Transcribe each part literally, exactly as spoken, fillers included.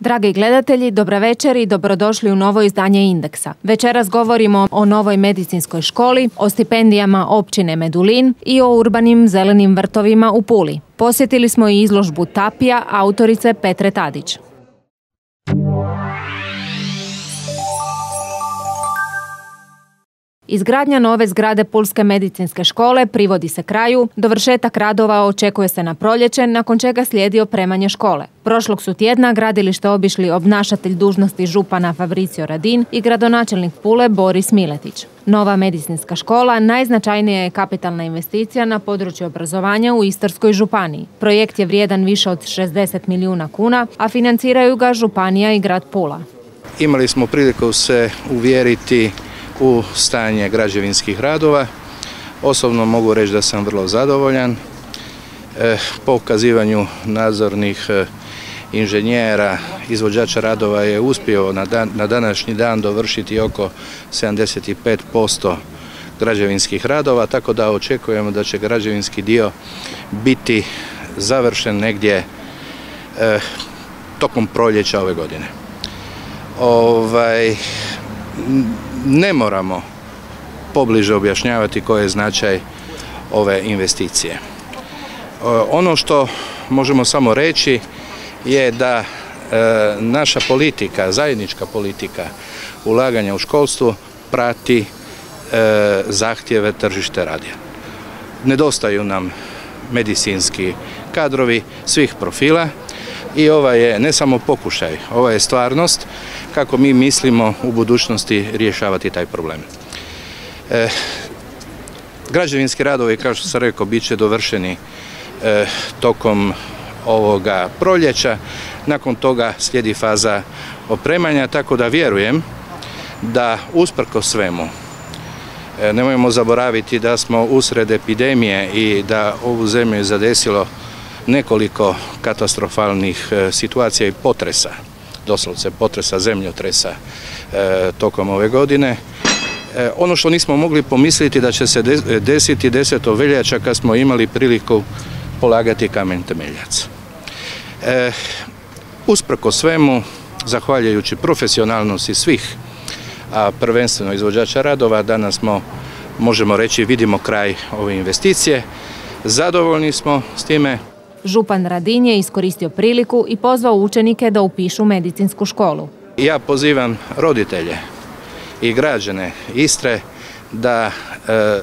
Dragi gledatelji, dobra večer i dobrodošli u novo izdanje Indeksa. Večeras govorimo o novoj medicinskoj školi, o stipendijama općine Medulin i o urbanim zelenim vrtovima u Puli. Posjetili smo i izložbu Tapija autorice Petre Tadić. Izgradnja nove zgrade Pulske medicinske škole privodi se kraju, dovršetak radova očekuje se na proljeće, nakon čega slijedi opremanje škole. Prošlog su tjedna gradilište obišli obnašatelj dužnosti župana Fabricio Radin i gradonačelnik Pule Boris Miletić. Nova medicinska škola najznačajnija je kapitalna investicija na području obrazovanja u Istarskoj županiji. Projekt je vrijedan više od šezdeset milijuna kuna, a financiraju ga županija i grad Pula. Imali smo priliku se uvjeriti u stanje građevinskih radova. Osobno mogu reći da sam vrlo zadovoljan. Po ukazivanju nadzornih inženjera, izvođača radova je uspio na, dan, na današnji dan dovršiti oko sedamdeset pet posto građevinskih radova, tako da očekujemo da će građevinski dio biti završen negdje eh, tokom proljeća ove godine. Ovaj, ne moramo pobliže objašnjavati koji je značaj ove investicije. Ono što možemo samo reći je da e, naša politika, zajednička politika ulaganja u školstvo prati e, zahtjeve tržište rada. Nedostaju nam medicinski kadrovi svih profila i ovo je ne samo pokušaj, ovo je stvarnost kako mi mislimo u budućnosti rješavati taj problem. E, građevinski radovi, kao što sam rekao, bit će dovršeni e, tokom ovoga proljeća, nakon toga slijedi faza opremanja, tako da vjerujem da usprkos svemu, e, nemojmo zaboraviti da smo usred epidemije i da ovu zemlju je zadesilo nekoliko katastrofalnih e, situacija i potresa, doslovce potresa, zemljotresa e, tokom ove godine. E, ono što nismo mogli pomisliti da će se desiti desetog veljača kad smo imali priliku polagati kamen temeljac. E, usprkos svemu, zahvaljujući profesionalnosti svih, a prvenstveno izvođača radova, danas smo, možemo reći, vidimo kraj ove investicije. Zadovoljni smo s time. Župan Radin je iskoristio priliku i pozvao učenike da upišu medicinsku školu. Ja pozivam roditelje i građane Istre da e,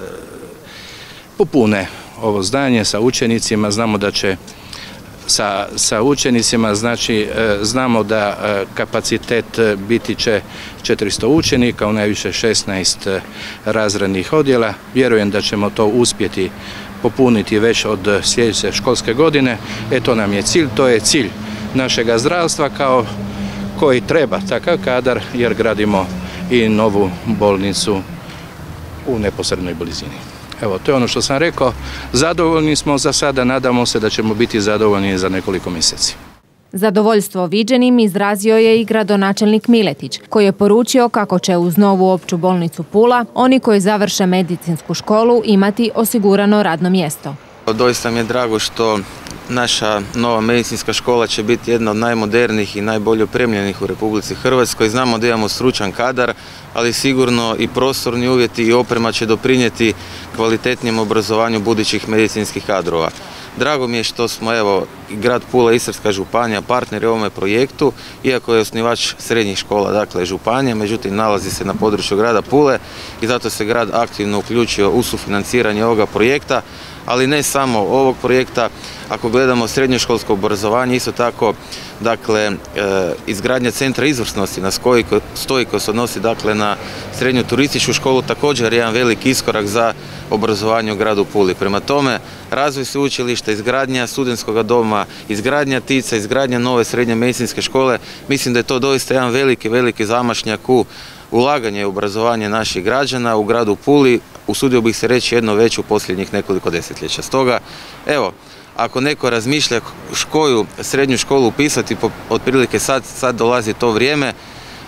popune ovo zdanje sa učenicima. Znamo da će sa, sa učenicima, znači e, znamo da e, kapacitet biti će četiristo učenika u najviše šesnaest razrednih odjela. Vjerujem da ćemo to uspjeti popuniti već od sljedeće školske godine. E to nam je cilj, to je cilj našega zdravstva kao koji treba takav kadar jer gradimo i novu bolnicu u neposrednoj blizini. Evo, to je ono što sam rekao. Zadovoljni smo za sada, nadamo se da ćemo biti zadovoljni za nekoliko mjeseci. Zadovoljstvo viđenim izrazio je i gradonačelnik Miletić, koji je poručio kako će uz novu opću bolnicu Pula oni koji završe medicinsku školu imati osigurano radno mjesto. Doista mi je drago što naša nova medicinska škola će biti jedna od najmodernijih i najbolje opremljenih u Republici Hrvatskoj. Znamo da imamo stručan kadar, ali sigurno i prostorni uvjeti i oprema će doprinijeti kvalitetnijem obrazovanju budućih medicinskih kadrova. Drago mi je što smo, evo, i grad Pula i Istarska županija partneri ovome projektu, iako je osnivač srednjih škola, dakle županija, međutim nalazi se na području grada Pule i zato se grad aktivno uključio u sufinanciranje ovoga projekta, ali ne samo ovog projekta. Ako gledamo srednjoškolsko obrazovanje, isto tako, dakle, e, izgradnja centra izvrsnosti na koji stoji, koji se odnosi, dakle, na srednju turističku školu, također je jedan veliki iskorak za obrazovanje u gradu Puli. Prema tome, razvoj sveučilišta, izgradnja studentskog doma, izgradnja Tica, izgradnja nove srednje medicinske škole, mislim da je to doista jedan veliki, veliki zamašnjak u ulaganje i obrazovanje naših građana u gradu Puli, usudio bih se reći jedno već u posljednjih nekoliko desetljeća. Stoga, evo, ako neko razmišlja koju srednju školu upisati, otprilike sad, sad dolazi to vrijeme.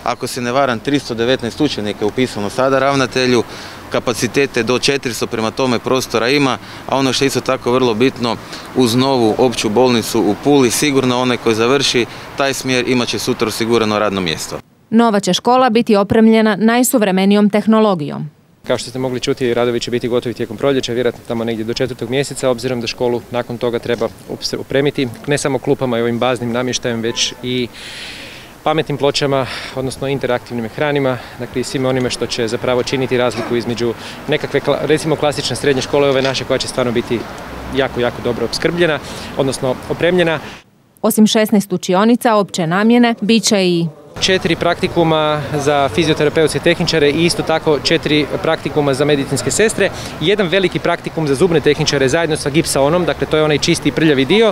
ako se ne varam, tristo devetnaest učenika je upisano sada ravnatelju, kapacitete do četiristo, prema tome prostora ima, a ono što je isto tako vrlo bitno, uz novu opću bolnicu u Puli, sigurno onaj koji završi taj smjer imat će sutra osigurano radno mjesto. Nova će škola biti opremljena najsuvremenijom tehnologijom. Kao što ste mogli čuti, radovi će biti gotovi tijekom proljeća, vjerojatno tamo negdje do četvrtog mjeseca, obzirom da školu nakon toga treba opremiti ne samo klupama i ovim baznim namještajem, već i pametnim pločama, odnosno interaktivnim ekranima, dakle i svime onime što će zapravo činiti razliku između nekakve, recimo klasične srednje škole, ove naše, koja će stvarno biti jako, jako dobro opskrbljena, odnosno opremljena. Osim šesnaest učionica opće namjene, bit će i četiri praktikuma za fizioterapeutske tehničare i isto tako četiri praktikuma za medicinske sestre. Jedan veliki praktikum za zubne tehničare zajedno sa gipsaonom, dakle to je onaj čisti i prljavi dio.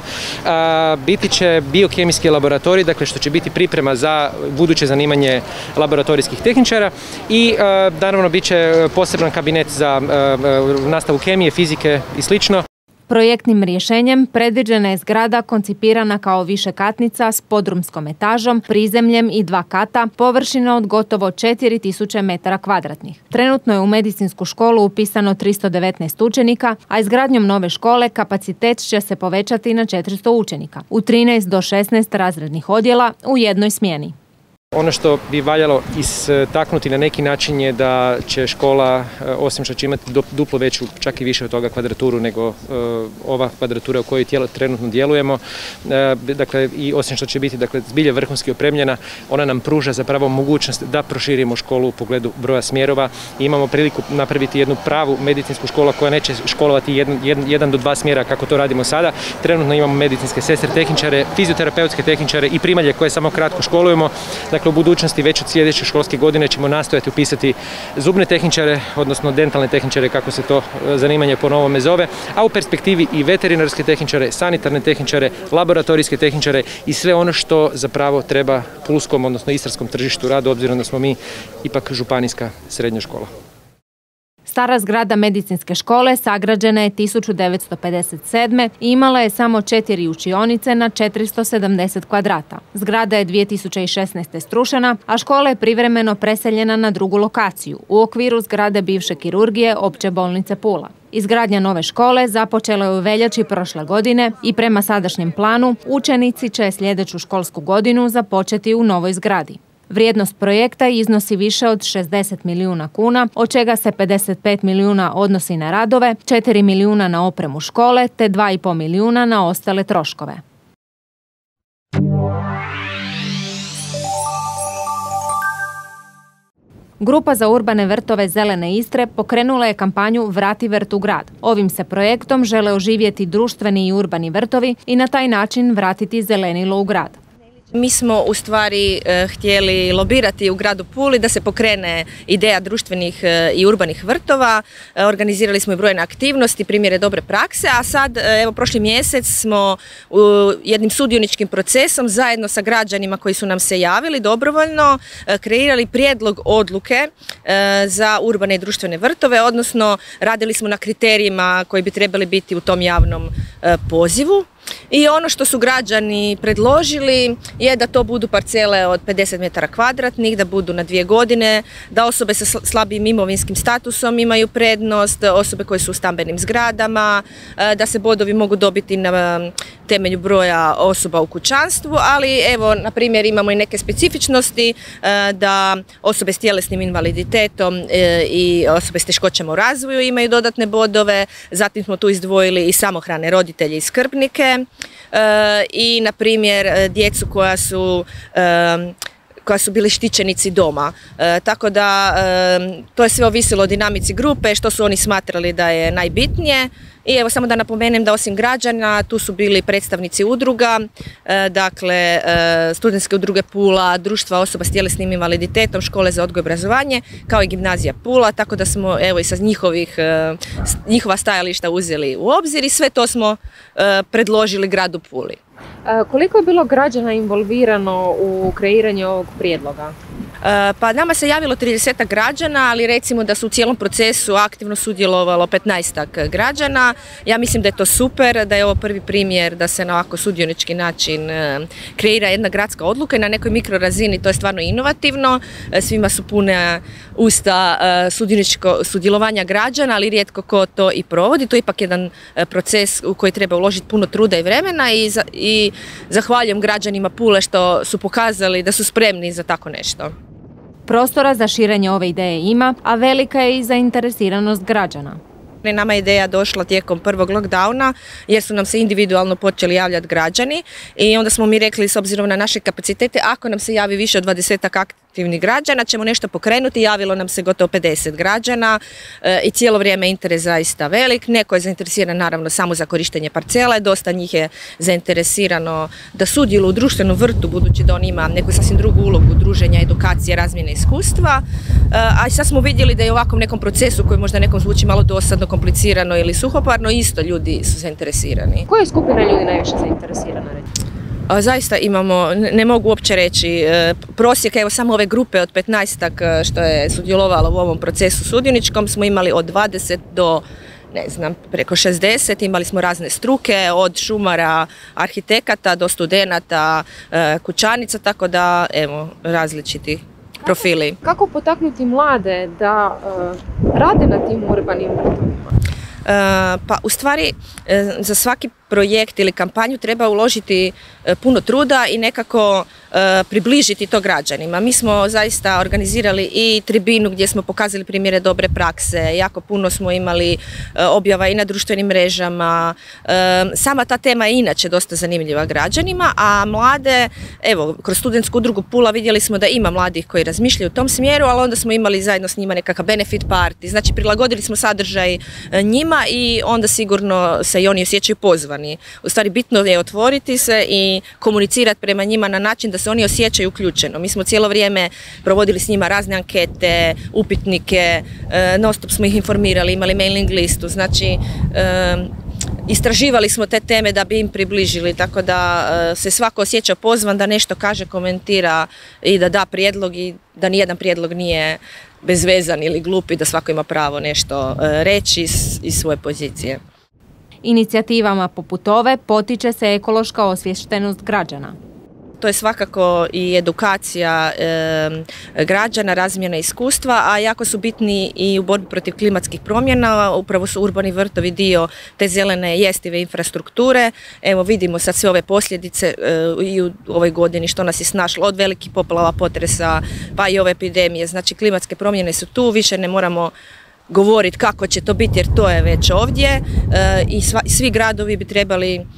A, biti će biokemijski laboratorij, dakle što će biti priprema za buduće zanimanje laboratorijskih tehničara i a, naravno bit će poseban kabinet za a, a, nastavu kemije, fizike i slično. Projektnim rješenjem predviđena je zgrada koncipirana kao višekatnica s podrumskom etažom, prizemljem i dva kata, površina od gotovo četiri tisuće metara kvadratnih. Trenutno je u medicinsku školu upisano tristo devetnaest učenika, a izgradnjom nove škole kapacitet će se povećati na četiristo učenika, u trinaest do šesnaest razrednih odjela u jednoj smjeni. Ono što bi valjalo istaknuti na neki način je da će škola, osim što će imati duplo veću, čak i više od toga kvadraturu nego uh, ova kvadratura u kojoj tijelo, trenutno djelujemo, uh, dakle i osim što će biti dakle, zbilje vrhunski opremljena, ona nam pruža zapravo mogućnost da proširimo školu u pogledu broja smjerova i imamo priliku napraviti jednu pravu medicinsku školu koja neće školovati jedan, jedan, jedan do dva smjera kako to radimo sada. Trenutno imamo medicinske sestre, tehničare, fizioterapeutske tehničare i primalje koje samo kratko školujemo. Dakle, u budućnosti već od sljedeće školske godine ćemo nastojati upisati zubne tehničare, odnosno dentalne tehničare, kako se to zanimanje po novome zove, a u perspektivi i veterinarske tehničare, sanitarne tehničare, laboratorijske tehničare i sve ono što zapravo treba pulskom, odnosno istarskom tržištu rada, obzirom da smo mi ipak županijska srednja škola. Stara zgrada medicinske škole sagrađena je tisuću devetsto pedeset sedme i imala je samo četiri učionice na četiristo sedamdeset kvadrata. Zgrada je dvije tisuće šesnaeste. strušena, a škola je privremeno preseljena na drugu lokaciju, u okviru zgrade bivše kirurgije Opće bolnice Pula. Izgradnja nove škole započela je u veljači prošle godine i prema sadašnjem planu učenici će sljedeću školsku godinu započeti u novoj zgradi. Vrijednost projekta iznosi više od šezdeset milijuna kuna, od čega se pedeset pet milijuna odnosi na radove, četiri milijuna na opremu škole te dva i pol milijuna na ostale troškove. Grupa za urbane vrtove Zelene Istre pokrenula je kampanju Vrati vrt u grad. Ovim se projektom žele oživjeti društveni i urbani vrtovi i na taj način vratiti zelenilo u grad. Mi smo u stvari e, htjeli lobirati u gradu Puli da se pokrene ideja društvenih e, i urbanih vrtova. E, organizirali smo i brojne aktivnosti, primjere dobre prakse, a sad, e, evo, prošli mjesec smo u jednim sudioničkim procesom zajedno sa građanima koji su nam se javili dobrovoljno e, kreirali prijedlog odluke e, za urbane i društvene vrtove, odnosno radili smo na kriterijima koji bi trebali biti u tom javnom e, pozivu. I ono što su građani predložili je da to budu parcele od pedeset metara kvadratnih, da budu na dvije godine, da osobe sa slabijim imovinskim statusom imaju prednost, osobe koje su u stambenim zgradama, da se bodovi mogu dobiti na temelju broja osoba u kućanstvu, ali evo, na primjer, imamo i neke specifičnosti da osobe s tjelesnim invaliditetom i osobe s teškoćama u razvoju imaju dodatne bodove, zatim smo tu izdvojili i samohrane roditelje i skrbnike, i na primjer djecu koja su koja su bili štićenici doma. E, tako da e, to je sve ovisilo o dinamici grupe, što su oni smatrali da je najbitnije. I evo samo da napomenem da osim građana tu su bili predstavnici udruga, e, dakle e, studentske udruge Pula, društva osoba s tjelesnim invaliditetom, škole za odgoj i obrazovanje, kao i gimnazija Pula, tako da smo evo i sa njihovih, e, njihova stajališta uzeli u obzir i sve to smo e, predložili gradu Puli. Koliko je bilo građana involvirano u kreiranju ovog prijedloga? Pa nama se javilo tridesetak građana, ali recimo da su u cijelom procesu aktivno sudjelovalo petnaestak građana. Ja mislim da je to super, da je ovo prvi primjer da se na ovako sudionički način kreira jedna gradska odluka i na nekoj mikrorazini to je stvarno inovativno. Svima su pune usta sudjelovanja građana, ali rijetko ko to i provodi. To je ipak jedan proces u koji treba uložiti puno truda i vremena i, za, i zahvaljujem građanima Pule što su pokazali da su spremni za tako nešto. Prostora za širenje ove ideje ima, a velika je i zainteresiranost građana. Nama je ideja došla tijekom prvog lockdowna jer su nam se individualno počeli javljati građani i onda smo mi rekli s obzirom na naše kapacitete ako nam se javi više od dvadesetak aktivnih građana ćemo nešto pokrenuti. Javilo nam se gotovo pedeset građana e, i cijelo vrijeme interes zaista velik. Neko je zainteresiran naravno samo za korištenje parcele, dosta njih je zainteresirano da sudjeluju u društvenom vrtu budući da on ima neku sasvim drugu ulogu druženja, edukacije, razmjene iskustva. E, a sad smo vidjeli da je u ovakvom nekom procesu koji možda nekom zvuči malo dosadno, komplicirano ili suhoparno, isto ljudi su zainteresirani. Koja je skupina ljudi najviše zainteresirana? A, zaista imamo, ne mogu uopće reći, prosjek, evo samo ove grupe od petnaestak što je sudjelovalo u ovom procesu sudioničkom smo imali od dvadeset do ne znam, preko šezdeset, imali smo razne struke, od šumara, arhitekata do studenata, kućanica, tako da evo različiti profili. Kako potaknuti mlade da uh, rade na tim urbanim vrtovima? Uh, pa u stvari uh, za svaki projekt ili kampanju treba uložiti uh, puno truda i nekako uh, približiti to građanima. Mi smo zaista organizirali i tribinu gdje smo pokazali primjere dobre prakse, jako puno smo imali uh, objava i na društvenim mrežama. Uh, sama ta tema je inače dosta zanimljiva građanima, a mlade, evo, kroz studentsku udrugu Pula vidjeli smo da ima mladih koji razmišljaju u tom smjeru, ali onda smo imali zajedno s njima nekakav benefit party, znači prilagodili smo sadržaj uh, njima i onda sigurno se i oni osjećaju pozvani. U stvari bitno je otvoriti se i komunicirati prema njima na način da se oni osjećaju uključeno. Mi smo cijelo vrijeme provodili s njima razne ankete, upitnike, non stop smo ih informirali, imali mailing listu, znači istraživali smo te teme da bi im približili, tako da se svako osjeća pozvan da nešto kaže, komentira i da da prijedlog i da nijedan prijedlog nije bezvezan ili glup i da svako ima pravo nešto reći iz, iz svoje pozicije. Inicijativama poput ove potiče se ekološka osviještenost građana. To je svakako i edukacija e, građana, razmjena iskustva, a jako su bitni i u borbi protiv klimatskih promjena. Upravo su urbani vrtovi dio te zelene jestive infrastrukture. Evo vidimo sad sve ove posljedice e, i u ovoj godini što nas je snašlo od velikih poplava, potresa pa i ove epidemije. Znači klimatske promjene su tu, više ne moramo govoriti kako će to biti jer to je već ovdje e, i sva, svi gradovi bi trebali e,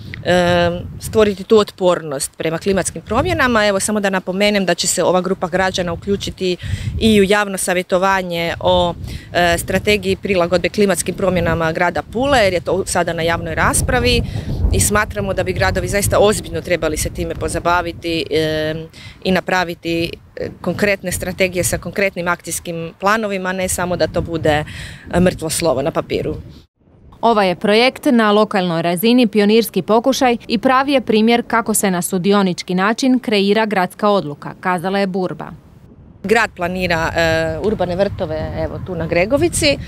stvoriti tu otpornost prema klimatskim promjenama. Evo samo da napomenem da će se ova grupa građana uključiti i u javno savjetovanje o e, strategiji prilagodbe klimatskim promjenama grada Pule jer je to sada na javnoj raspravi i smatramo da bi gradovi zaista ozbiljno trebali se time pozabaviti e, i napraviti konkretne strategije sa konkretnim akcijskim planovima, ne samo da to bude mrtvo slovo na papiru. Ovaj je projekt na lokalnoj razini pionirski pokušaj i pravi je primjer kako se na sudionički način kreira gradska odluka, kazala je Burba. Grad planira e, urbane vrtove evo tu na Gregovici, e,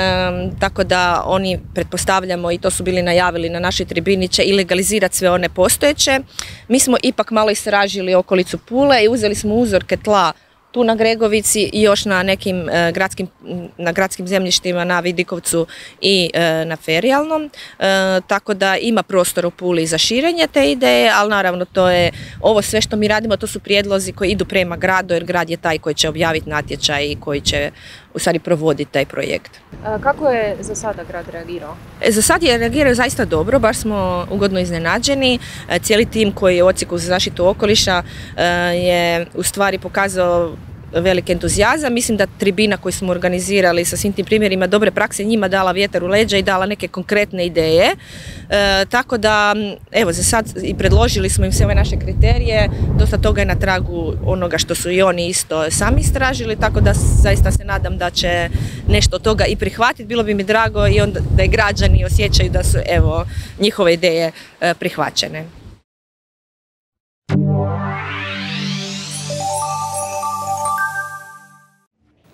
tako da oni pretpostavljamo i to su bili najavili na našoj tribini će i legalizirati sve one postojeće. Mi smo ipak malo istražili okolicu Pule i uzeli smo uzorke tla tu na Gregovici i još na nekim e, gradskim, na gradskim zemljištima na Vidikovcu i e, na Ferijalnom, e, tako da ima prostor u Puli za širenje te ideje, ali naravno to je ovo sve što mi radimo, to su prijedlozi koji idu prema gradu jer grad je taj koji će objaviti natječaj i koji će u stvari provoditi taj projekt. A kako je za sada grad reagirao? E, za sad je reagirao zaista dobro, baš smo ugodno iznenađeni. E, cijeli tim koji je u Odsjeku za zaštitu okoliša e, je u stvari pokazao velik entuzijazam. Mislim da tribina koju smo organizirali sa svim tim primjerima dobre prakse njima dala vjetar u leđa i dala neke konkretne ideje. E, tako da, evo, za sad i predložili smo im sve ove naše kriterije, dosta toga je na tragu onoga što su i oni isto sami istražili, tako da zaista se nadam da će nešto od toga i prihvatiti. Bilo bi mi drago i onda da i građani osjećaju da su, evo, njihove ideje e, prihvaćene.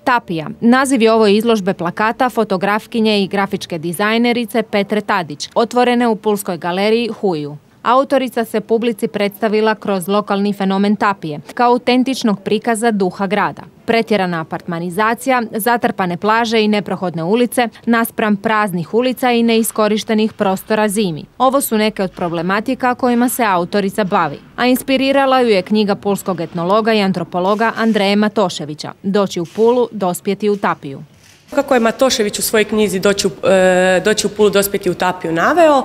Tapija. Naziv je ovoj izložbe plakata fotografkinje i grafičke dizajnerice Petre Tadić, otvorene u pulskoj galeriji Huju. Autorica se publici predstavila kroz lokalni fenomen Tapije, kao autentičnog prikaza duha grada. Pretjerana apartmanizacija, zatrpane plaže i neprohodne ulice, naspram praznih ulica i neiskorištenih prostora zimi. Ovo su neke od problematika kojima se autorica bavi. A inspirirala ju je knjiga pulskog etnologa i antropologa Andreje Matoševića Doći u Pulu, dospjeti u Tapiju. Kako je Matošević u svojoj knjizi Doći u, e, Doći u Pulu, dospjeti u Tapiju naveo,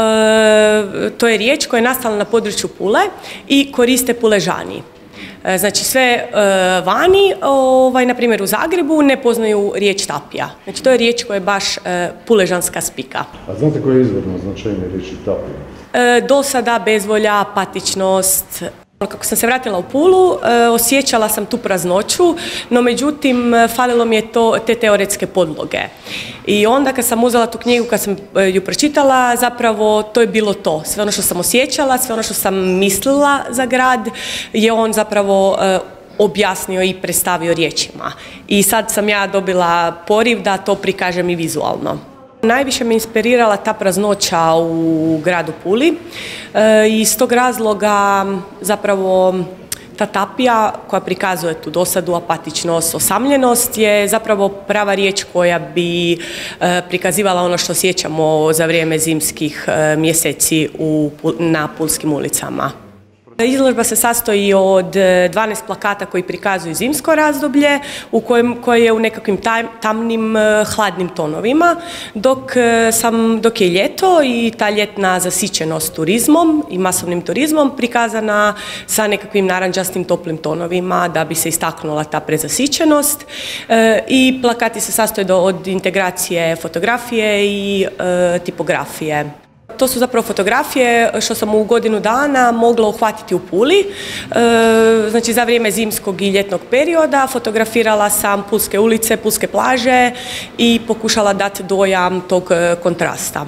e, to je riječ koja je nastala na području Pule i koriste Puležani. E, znači sve e, vani, ovaj, na primjer u Zagrebu, ne poznaju riječ Tapija. Znači to je riječ koja je baš e, puležanska spika. A znate koje je izvorno značenje riječi Tapija? E, dosada, bezvolja, apatičnost. Kako sam se vratila u Pulu, osjećala sam tu praznoću, no međutim falilo mi je to, te teoretske podloge. I onda kad sam uzela tu knjigu, kad sam ju pročitala, zapravo to je bilo to. Sve ono što sam osjećala, sve ono što sam mislila za grad, je on zapravo objasnio i predstavio riječima. I sad sam ja dobila poriv da to prikažem i vizualno. Najviše me inspirirala ta praznoća u gradu Puli e, i iz tog razloga zapravo ta tapija koja prikazuje tu dosadu, apatičnost, osamljenost je zapravo prava riječ koja bi e, prikazivala ono što osjećamo za vrijeme zimskih e, mjeseci u, na pulskim ulicama. Izložba se sastoji od dvanaest plakata koji prikazuju zimsko razdoblje u kojem, koje je u nekakvim taj, tamnim, hladnim tonovima, dok, sam, dok je ljeto i ta ljetna zasićenost turizmom i masovnim turizmom prikazana sa nekakvim narančastim toplim tonovima da bi se istaknula ta prezasićenost. E, I plakati se sastoje od integracije fotografije i e, tipografije. To su zapravo fotografije što sam u godinu dana mogla uhvatiti u Puli. E, znači za vrijeme zimskog i ljetnog perioda fotografirala sam pulske ulice, pulske plaže i pokušala dati dojam tog kontrasta.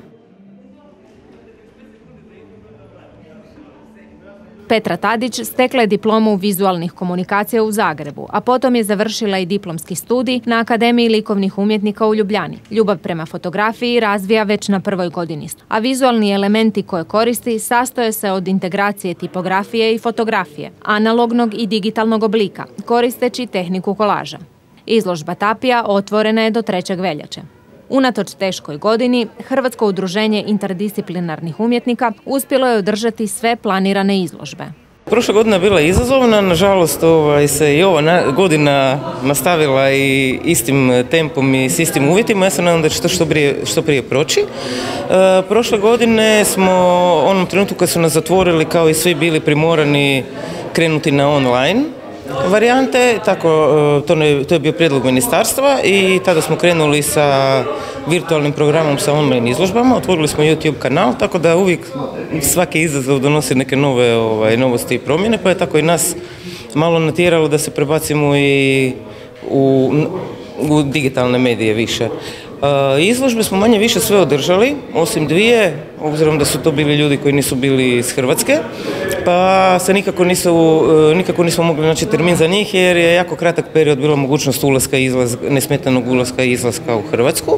Petra Tadić stekla je diplomu vizualnih komunikacija u Zagrebu, a potom je završila i diplomski studij na Akademiji likovnih umjetnika u Ljubljani. Ljubav prema fotografiji razvija već na prvoj godini, a vizualni elementi koje koristi sastoje se od integracije tipografije i fotografije, analognog i digitalnog oblika, koristeći tehniku kolaža. Izložba Tapija otvorena je do trećeg veljače. Unatoč teškoj godini, Hrvatsko udruženje interdisciplinarnih umjetnika uspjelo je održati sve planirane izložbe. Prošla godina je bila izazovna, nažalost ovaj, se i ova na, godina nastavila i istim tempom i s istim uvjetima. Ja se nadam da će to što prije, što prije proći. E, prošle godine smo u onom trenutku kad su nas zatvorili kao i svi bili primorani krenuti na online varijante, tako, to, ne, to je bio prijedlog ministarstva i tada smo krenuli sa virtualnim programom sa online izložbama, otvorili smo YouTube kanal, tako da uvijek svaki izazov donosi neke nove ovaj, novosti i promjene, pa je tako i nas malo natjeralo da se prebacimo i u, u digitalne medije više. Izložbe smo manje više sve održali, osim dvije, obzirom da su to bili ljudi koji nisu bili iz Hrvatske, pa se nikako, nisu, nikako nismo mogli naći termin za njih jer je jako kratak period bila mogućnost ulaska i izlaska, nesmetanog ulaska i izlaska u Hrvatsku.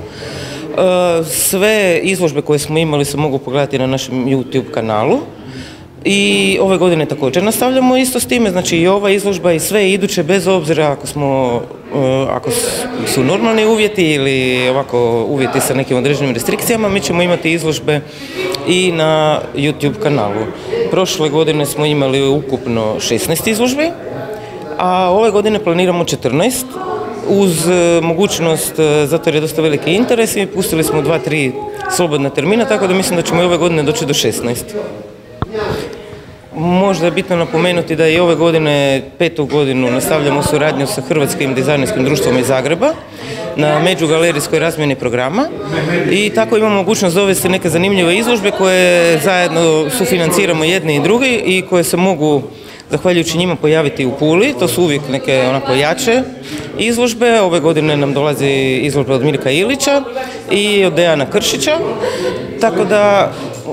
Sve izložbe koje smo imali se mogu pogledati na našem YouTube kanalu. I ove godine također nastavljamo isto s time, znači i ova izložba i sve iduće bez obzira ako smo, ako su normalni uvjeti ili ovako uvjeti sa nekim određenim restrikcijama, mi ćemo imati izložbe i na YouTube kanalu. Prošle godine smo imali ukupno šesnaest izložbi, a ove godine planiramo četrnaest uz mogućnost, zato jer je dosta veliki interes i pustili smo dva, tri slobodna termina, tako da mislim da ćemo i ove godine doći do šesnaest. Možda je bitno napomenuti da i ove godine, petu godinu, nastavljamo suradnju sa Hrvatskim dizajnerskim društvom iz Zagreba na međugalerijskoj razmjeni programa i tako imamo mogućnost dovesti neke zanimljive izložbe koje zajedno sufinanciramo jedni i drugi i koje se mogu, zahvaljujući njima, pojaviti u Puli. To su uvijek neke onako jače izložbe. Ove godine nam dolazi izložba od Mirka Ilića i od Dejana Kršića, tako da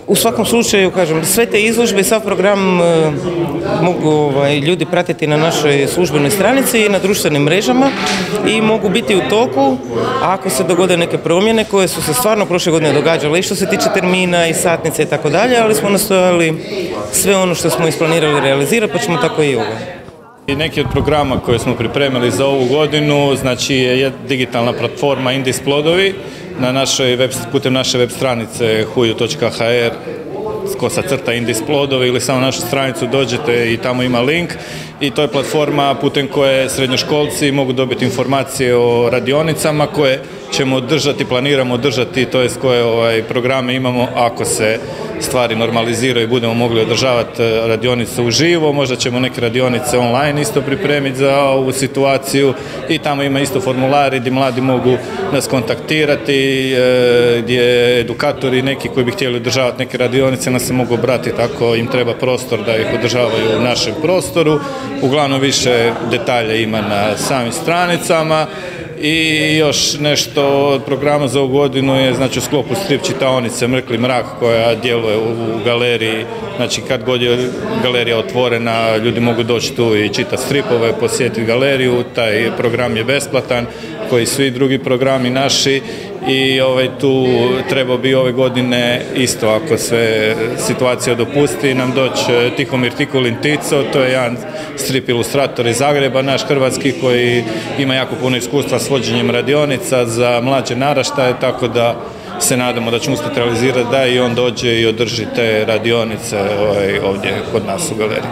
u svakom slučaju, kažem, sve te izložbe i sav program e, mogu ovaj, ljudi pratiti na našoj službenoj stranici i na društvenim mrežama i mogu biti u toku ako se dogode neke promjene koje su se stvarno prošle godine događale i što se tiče termina i satnice i tako dalje, ali smo nastojali sve ono što smo isplanirali realizirati, pa ćemo tako i ovo. I neki od programa koje smo pripremili za ovu godinu, znači je digitalna platforma Indis Plodovi na našoj web, putem naše web stranice huju točka ha er kosa crta Indis Plodovi ili samo na našu stranicu dođete i tamo ima link i to je platforma putem koje srednjoškolci mogu dobiti informacije o radionicama koje ćemo održati, planiramo održati, to jest koje ovaj, programe imamo ako se stvari normaliziraju i budemo mogli održavati radionice uživo, možda ćemo neke radionice online isto pripremiti za ovu situaciju i tamo ima isto formulari gdje mladi mogu nas kontaktirati, gdje edukatori neki koji bi htjeli održavati neke radionice nas se mogu obratiti ako im treba prostor da ih održavaju u našem prostoru. Uglavnom više detalja ima na samim stranicama. I još nešto od programa za ovu godinu je znači u sklopu strip čitaonice Mrkli mrak koja djeluje u galeriji, znači kad god je galerija otvorena ljudi mogu doći tu i čitati stripove, posjetiti galeriju, taj program je besplatan koji svi drugi programi naši i ovaj, tu trebao bi ove godine isto ako sve situacija dopusti nam doći Tihomir Tikulin Tico, to je jedan strip ilustrator iz Zagreba, naš hrvatski koji ima jako puno iskustva s vođenjem radionica za mlađe naraštaje, tako da se nadamo da ćemo uspjeti realizirati da i on dođe i održi te radionice ovaj, ovdje kod nas u galeriji.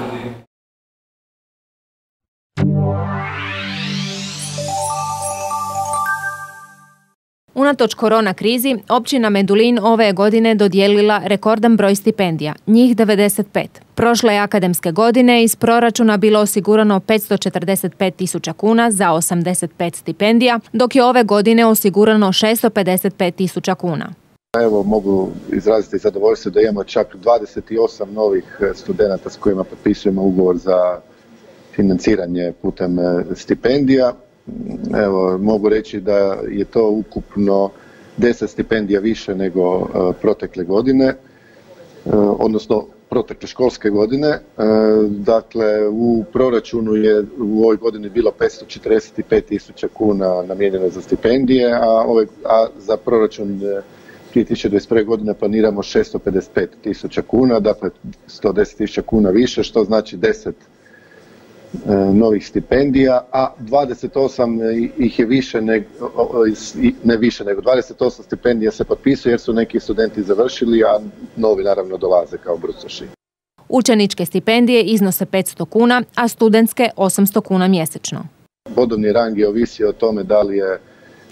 Unatoč korona krizi, općina Medulin ove je godine dodijelila rekordan broj stipendija, njih devedeset pet. Prošle akademske godine iz proračuna bilo osigurano petsto četrdeset pet tisuća kuna za osamdeset pet stipendija, dok je ove godine osigurano šesto pedeset pet tisuća kuna. Evo mogu izraziti zadovoljstvo da imamo čak dvadeset osam novih studenata s kojima potpisujemo ugovor za financiranje putem stipendija. Evo, mogu reći da je to ukupno deset stipendija više nego uh, protekle godine, uh, odnosno protekle školske godine. Uh, dakle, u proračunu je u ovoj godini bilo petsto četrdeset pet tisuća kuna namijenjeno za stipendije, a, ove, a za proračun dvije tisuće dvadeset prve. godine planiramo šesto pedeset pet tisuća kuna, dakle sto deset tisuća kuna više, što znači deset novih stipendija, a dvadeset osam ih je više nego, ne više nego, dvadeset osam stipendija se potpisuje jer su neki studenti završili, a novi naravno dolaze kao brucoši. Učeničke stipendije iznose petsto kuna, a studentske osamsto kuna mjesečno. Bodovni rang je ovisio o tome da li je e,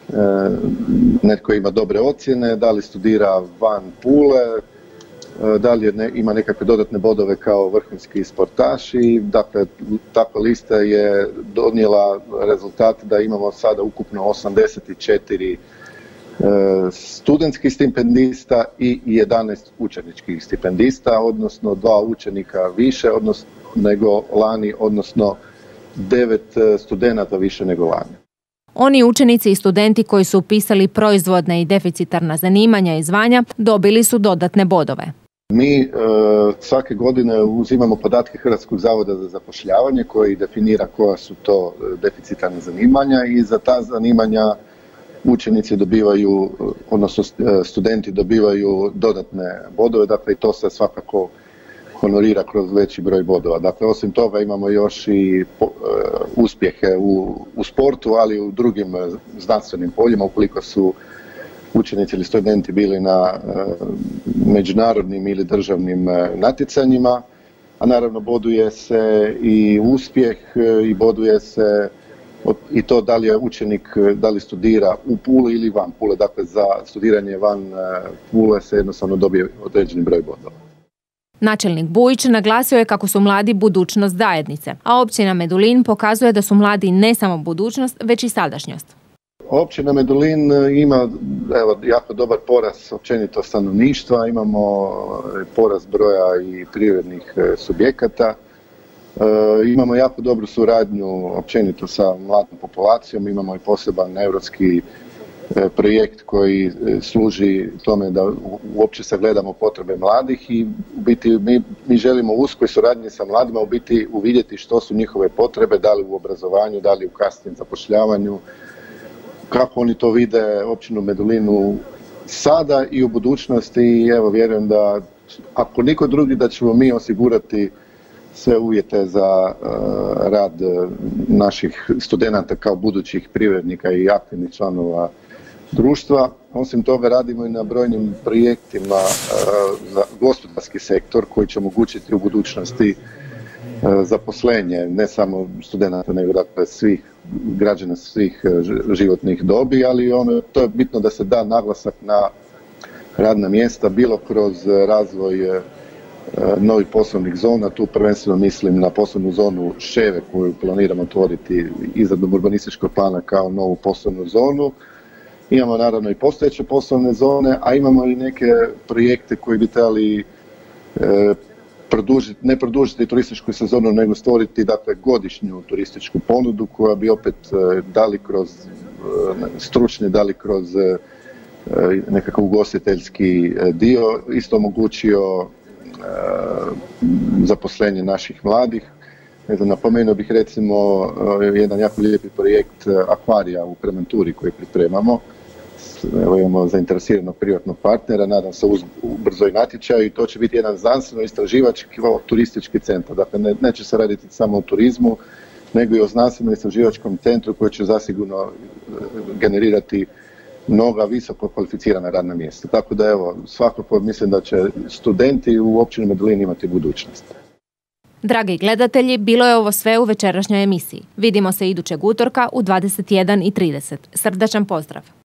netko ima dobre ocjene, da li studira van Pule, da li ne, ima nekakve dodatne bodove kao vrhunski sportaš i dakle takva lista je donijela rezultat da imamo sada ukupno osamdeset četiri e, studentskih stipendista i jedanaest učeničkih stipendista, odnosno dva učenika više odnosno, nego lani, odnosno devet studenata više nego lani. Oni učenici i studenti koji su upisali proizvodne i deficitarna zanimanja i zvanja dobili su dodatne bodove. Mi e, svake godine uzimamo podatke Hrvatskog zavoda za zapošljavanje koji definira koja su to deficitarna zanimanja i za ta zanimanja učenici dobivaju, odnosno studenti dobivaju dodatne bodove, dakle i to se svakako honorira kroz veći broj bodova. Dakle, osim toga imamo još i po, e, uspjehe u, u sportu, ali i u drugim znanstvenim poljima ukoliko su učenici ili studenti bili na e, međunarodnim ili državnim e, natjecanjima, a naravno boduje se i uspjeh e, i boduje se od, i to da li je učenik, da li studira u Puli ili van Pule. Dakle, za studiranje van e, Pule se jednostavno dobije određeni broj bodova. Načelnik Bujić naglasio je kako su mladi budućnost zajednice, a općina Medulin pokazuje da su mladi ne samo budućnost, već i sadašnjost. Općina Medulin ima evo, jako dobar porast općenito stanovništva, imamo porast broja i privrednih subjekata, e, imamo jako dobru suradnju općenito sa mladom populacijom, imamo i poseban europski projekt koji služi tome da uopće sagledamo potrebe mladih i u biti mi, mi želimo u uskoj suradnji sa mladima u biti uvidjeti što su njihove potrebe, da li u obrazovanju, da li u kasnijem zapošljavanju, kako oni to vide općinu Medulinu sada i u budućnosti. I evo, vjerujem da ako niko drugi, da ćemo mi osigurati sve uvjete za uh, rad naših studenata kao budućih privrednika i aktivnih članova društva. Osim toga radimo i na brojnim projektima uh, za gospodarski sektor koji će omogućiti u budućnosti uh, zaposlenje ne samo studenata nego dakle svih građana svih uh, životnih dobi, ali ono, to je bitno da se da naglasak na radna mjesta, bilo kroz razvoj uh, novih poslovnih zona. Tu prvenstveno mislim na poslovnu zonu Ševe koju planiramo otvoriti izradom urbanističkog plana kao novu poslovnu zonu. Imamo naravno i postojeće poslovne zone, a imamo i neke projekte koji bi trebali e, produžiti, ne produžiti turističku sezonu, nego stvoriti dakle godišnju turističku ponudu koja bi opet e, dali kroz e, stručne, dali kroz e, nekakav ugostiteljski dio, isto omogućio zaposlenje naših mladih. Ne znam, napomenuo bih recimo jedan jako lijepi projekt akvarija u Premanturi koji pripremamo. Evo, imamo zainteresiranog privatnog partnera, nadam se uz brzo i natječaj, i to će biti jedan znanstveno-istraživački turistički centar. Dakle, ne, neće se raditi samo o turizmu, nego i o znanstveno-istraživačkom centru koji će zasigurno generirati mnoga visoko kvalificirana radna mjesta. Tako da evo, svakako mislim da će studenti u općini Medulin imati budućnost. Dragi gledatelji, bilo je ovo sve u večerašnjoj emisiji. Vidimo se idućeg utorka u dvadeset jedan i trideset. Srdačan pozdrav!